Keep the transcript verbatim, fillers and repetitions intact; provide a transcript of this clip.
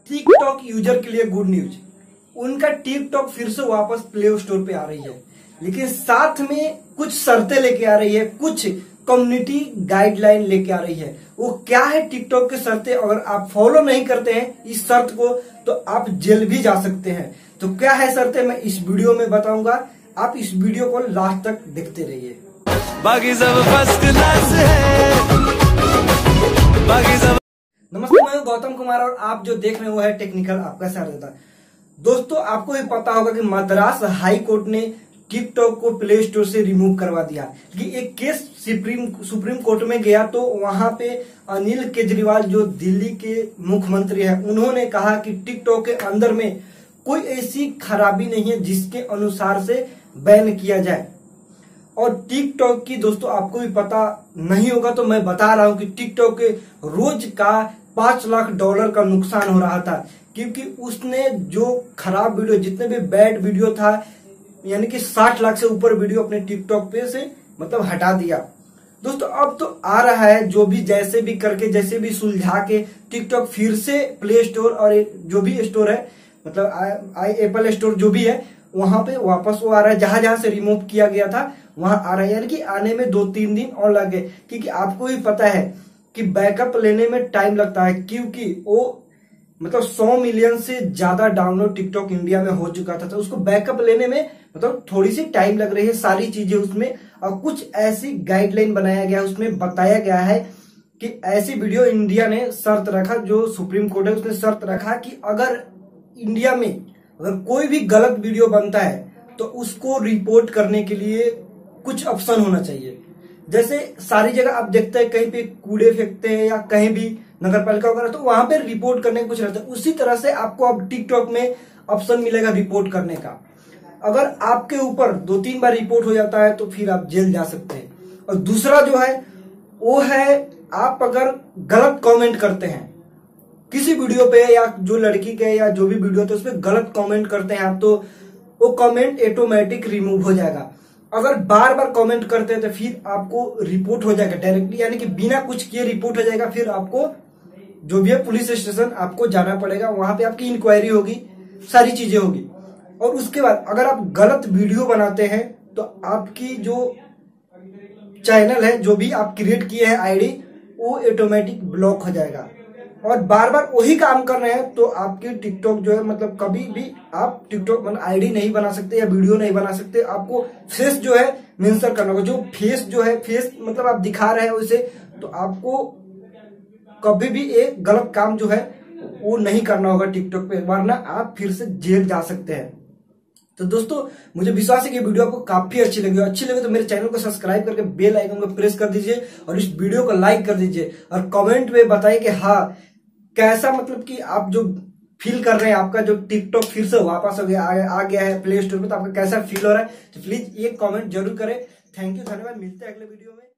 TikTok user के लिए good news, उनका टिकटॉक फिर से वापस प्ले स्टोर पे आ रही है, लेकिन साथ में कुछ शर्तें लेके आ रही है, कुछ कम्युनिटी गाइडलाइन लेके आ रही है। वो क्या है टिकटॉक की शर्तें, अगर आप फॉलो नहीं करते हैं इस शर्त को तो आप जेल भी जा सकते हैं। तो क्या है शर्तें, मैं इस वीडियो में बताऊंगा, आप इस वीडियो को लास्ट तक देखते रहिए। बाकी सब फर्स्ट क्लास है, बाकी सब। नमस्ते, मैं गौतम कुमार और आप जो देख रहे हैं वो है टेक्निकल आपका साथ। दोस्तों, आपको ये पता होगा कि मद्रास हाई कोर्ट ने टिकटॉक को प्ले स्टोर से रिमूव करवा दिया कि एक केस सुप्रीम सुप्रीम कोर्ट में गया तो वहां पे अनिल केजरीवाल जो दिल्ली के मुख्यमंत्री हैं, उन्होंने कहा कि टिकटॉक के अंदर में कोई ऐसी खराबी नहीं है जिसके अनुसार से बैन किया जाए। और टिकटॉक की दोस्तों आपको भी पता नहीं होगा तो मैं बता रहा हूं कि टिकटॉक के रोज का पांच लाख डॉलर का नुकसान हो रहा था, क्योंकि उसने जो खराब वीडियो, जितने भी बैड वीडियो था, यानी कि साठ लाख से ऊपर वीडियो अपने टिकटॉक पे से मतलब हटा दिया। दोस्तों अब तो आ रहा है, जो भी जैसे भी करके जैसे भी सुलझा के टिकटॉक फिर से प्ले स्टोर और जो भी स्टोर है, मतलब आई एप्पल स्टोर जो भी है वहां पे वापस वो आ रहा है। जहां जहां से रिमूव किया गया था वहां आ रहा है, यानी कि आने में दो तीन दिन और लगे, क्योंकि आपको भी पता है कि बैकअप लेने में टाइम लगता है, क्योंकि वो मतलब सौ मिलियन से ज्यादा डाउनलोड टिकटॉक इंडिया में हो चुका था, तो उसको बैकअप लेने में मतलब थोड़ी सी टाइम लग रही है। सारी चीजें उसमें और कुछ ऐसी गाइडलाइन बनाया गया है, उसमें बताया गया है कि ऐसी वीडियो इंडिया ने शर्त रखा, जो सुप्रीम कोर्ट है उसने शर्त रखा कि अगर इंडिया में अगर कोई भी गलत वीडियो बनता है तो उसको रिपोर्ट करने के लिए कुछ ऑप्शन होना चाहिए। जैसे सारी जगह आप देखते हैं कहीं पे कूड़े फेंकते हैं या कहीं भी नगर पालिका वगैरह, तो वहां पे रिपोर्ट करने का कुछ रहता है, उसी तरह से आपको अब टिकटॉक में ऑप्शन मिलेगा रिपोर्ट करने का। अगर आपके ऊपर दो तीन बार रिपोर्ट हो जाता है तो फिर आप जेल जा सकते हैं। और दूसरा जो है वो है, आप अगर गलत कमेंट करते हैं किसी वीडियो पे, या जो लड़की के या जो भी वीडियो थे उस पर गलत कमेंट करते हैं आप, तो वो कमेंट ऑटोमेटिक रिमूव हो जाएगा। अगर बार बार कमेंट करते हैं तो फिर आपको रिपोर्ट हो जाएगा डायरेक्टली, यानी कि बिना कुछ किए रिपोर्ट हो जाएगा। फिर आपको जो भी है पुलिस स्टेशन आपको जाना पड़ेगा, वहां पे आपकी इंक्वायरी होगी, सारी चीजें होगी। और उसके बाद अगर आप गलत वीडियो बनाते हैं तो आपकी जो चैनल है, जो भी आप क्रिएट किए हैं आईडी, वो ऑटोमेटिक ब्लॉक हो जाएगा। और बार बार वही काम कर रहे हैं तो आपकी टिकटॉक जो है, मतलब कभी भी आप टिकटॉक मतलब आईडी नहीं बना सकते या वीडियो नहीं बना सकते। आपको फेस जो है मेंशन करना होगा, जो फेस जो है फेस मतलब आप दिखा रहे हैं उसे, तो आपको कभी भी एक गलत काम जो है वो नहीं करना होगा टिकटॉक पे, वरना आप फिर से जेल जा सकते हैं। तो दोस्तों मुझे विश्वास है कि वीडियो आपको काफी अच्छी लगी, अच्छी लगे तो मेरे चैनल को सब्सक्राइब करके बेल आइकन को प्रेस कर दीजिए और इस वीडियो को लाइक कर दीजिए और कमेंट में बताइए कि हाँ कैसा, मतलब कि आप जो फील कर रहे हैं, आपका जो टिकटॉक फिर से वापस हो गया आ गया है प्ले स्टोर पे, तो आपका कैसा फील हो रहा है, तो प्लीज ये कमेंट जरूर करें। थैंक यू, धन्यवाद, मिलते हैं अगले वीडियो में।